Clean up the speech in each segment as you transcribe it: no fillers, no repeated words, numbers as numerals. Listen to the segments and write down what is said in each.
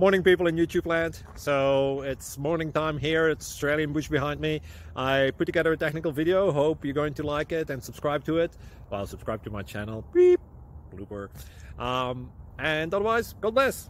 Morning, people in YouTube land. So it's morning time here. It's Australian bush behind me. I put together a technical video. Hope you're going to like it and subscribe to it. Well, subscribe to my channel. Beep. Blooper. And otherwise, God bless.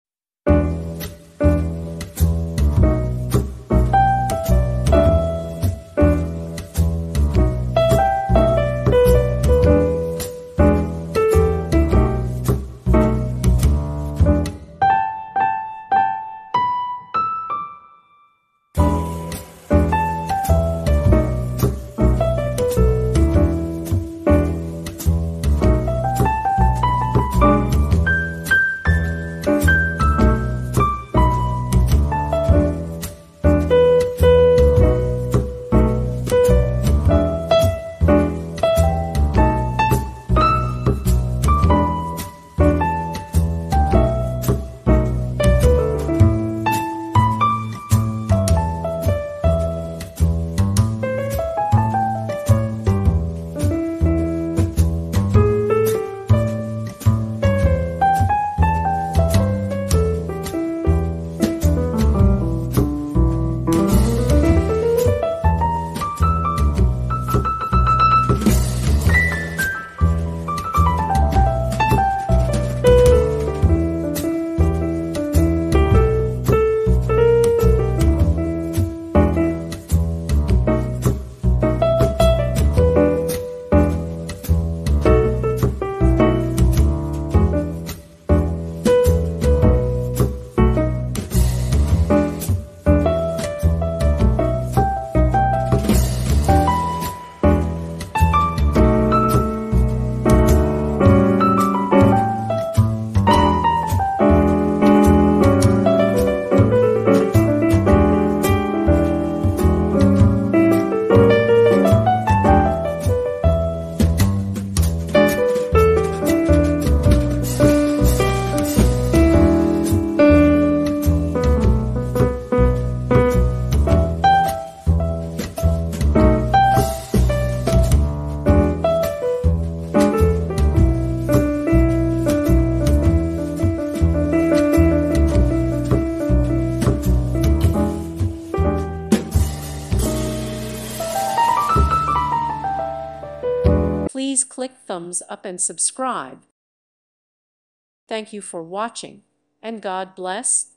Please click thumbs up and subscribe. Thank you for watching, and God bless.